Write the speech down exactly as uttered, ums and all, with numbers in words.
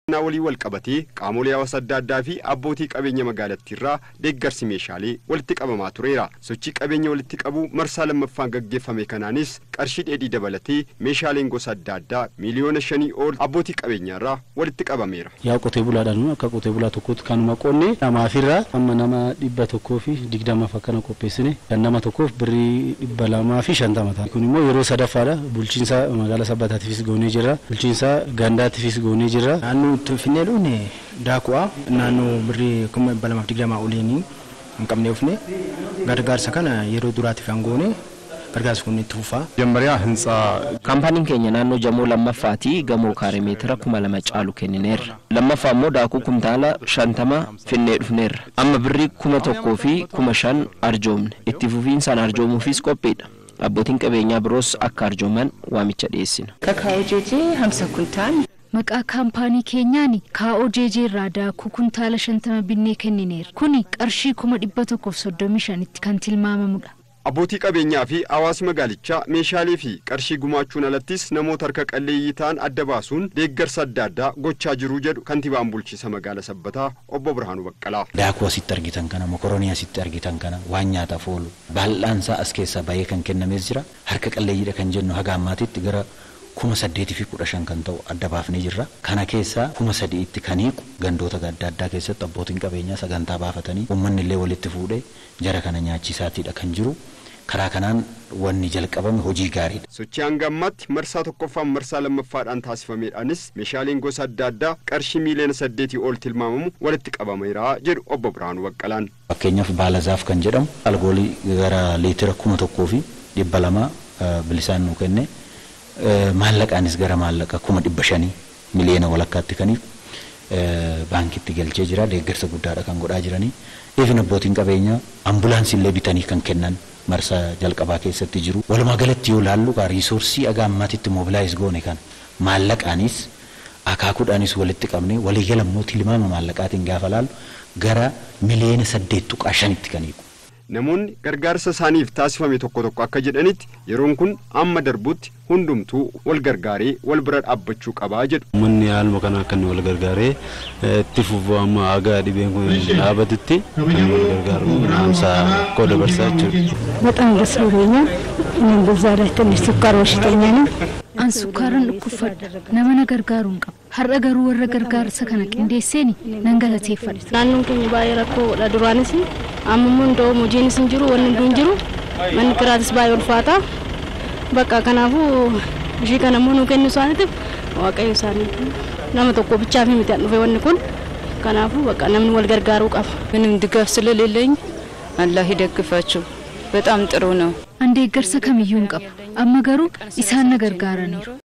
Naawolii wal qabatee qaamolee hawaasa adda addaa fi abbootii qabeenya magaalattiirraa deeggarsi meeshaalee walitti qabamaa tureera. Sochii qabeenya walitti qabu marsaa lammaffaan gaggeeffame kanaanis qarshii dheedhii dabalatee meeshaaleen gosa adda addaa miliyoona shanii ol abbootii qabeenyaarraa walitti qabameera. Yaa qotee bulaadhaan akka qotee bulaa tokkotti kanuma qonnee namaafirraa amma nama dhibba tokkoo fi digdamaaf akkana qopheessine kan nama tokkoof birrii dhibba lamaa fi shantama ta'a. Kun immoo yeroo sadaffaadha. Bulchiinsa magaalaa Sabbataatiifis goonee jirra. Bulchiinsa Gandaatiifis goonee jirra. Finne dhune daakua naannoo birrii kuma dhibba lamaaf digdamaa oliin hin qabne ufne gargaarsa kana yeroo duraatiif hangoone gargaarsa kun itti fufaa. Jammaariyaa hinsa kaampaaniin keenya naannoo jamoo lammaffaati gamoo kaaree meetira kuma lama caalu kennineerra. Lammaffaa immoo daakuu kumtaala shantama finnee dhufneerra. Amma birrii kuma tokkoo fi kuma shan arjoomne. Itti fufiinsaan arjoomuufis qophiidha. Abbootiin qabeenyaa biroos akka arjooman waamicha dhiyeessina. Kakao jeejee hamsa kuntaan. Maqaa kaampaanii keenyaani kaa'oo jeejee irraa daakuu kuntaala shantama binnee kennineera. Kuni qarshii kuma dhibba tokkoof soddomii shanitti kan tilmaamamudha. Abbootii qabeenyaa fi hawaasni magaalichaa meeshaalee fi qarshii gumaachuun alattis namoota harka qalleeyyii ta'an adda baasuun deeggarsa adda addaa gochaa jiru jedhu kantiibaan bulchiinsa magaalaa Sabbataa obbo Birhaanuu Baqqalaa. Daakuu asitti argitan kana, mokoroonii asitti argitan kana waan nyaataaf oolu bal'aansaa as keessaa baay'ee kan kennamees jira. Harka qalleeyyiidha kan jennu haga ammaatitti gara kuma saddeetii fi kudha shan kan ta'u adda baafnee jirra. Kana keessaa kuma sadiitti kan hiiku gandoota adda addaa keessatti abbootiin qabeenyaa sagantaa baafatanii uummanni illee walitti fuudhee jara kana nyaachisaatiidha kan jiru. Karaa kanaan wanni jalqabame hojii gaariidha. Sochii hanga ammaatti marsaa tokkoffaan marsaa lammaffaadhaan taasifameedhaanis meeshaaleen gosa adda addaa qarshii miiliyoona saddeetii ol tilmaamamu walitti qabameera jedhu obbo Birhaanuu Baqqalaan. Fakkeenyaaf baalazaaf kan jedhamu alkoolii gara liitira kuma tokkoo fi dhibba lama bilisaan nu kenne. Maallaqaanis gara maallaqa kuma dhibba shanii miliyoona walakkaatti kaniif baankitti galchee jira. Deeggarsa guddaadha kan godhaa jiranii. Eefin abbootiin qabeenyaa ambulaansii illee bitanii kan kennan marsaa jalqabaa keessatti jiru. Walumaa galatti yoo laallu gaa riisoorsii aga ammaatitti moobilaayiz goone kan maallaqaanis akaakuudhaanis walitti qabne waliigala immoo tilmaama maallaqaatiin gaafa laallu gara miliyoona saddeet tuqaa shanitti kan hiiku. Namoonni gargaarsa isaaniif taasifame tokko tokko akka jedhanitti yeroon kun amma darbutti hundumtuu wal gargaaree wal bira dhaabbachuu qabaa jedhu. Uummanni haaluma kana akka wal gargaaree itti fufuu amma aga dhibeen kun dhaabatutti kan wal gargaaru naamsaa koo dabarsaa jechuudha. በጣም ደስ ብሎኛል። እኔም በዛ ላይ ትንሽ ስኳር በሽተኛ ነኝ። An sukkaran dhukkufadha nama na gargaaruun qaba. Har'a garuu warra gargaarsa kana qindeesseen nan galateeffadha. Naannoon keenya baay'ee rakkoodha duraanis amma immoo hojiinis hin jiru wanni hin jiru manni kiraatis baay'ee ulfaata. Bakka kanaafuu ishii kana immoo nu kennu isaaniitiif waaqayyo isaanii nama tokko bichaaf miti an dhufe wanni kun kanaafuu bakka namni wal gargaaruu qaba. ምንም ድጋፍ ስለሌለኝ አላህ ይደግፋችሁ. በጣም ጥሩ ነው። An deeggarsa kamiyyuu hin qabu. Amma garuu isaan na gargaaraniiru.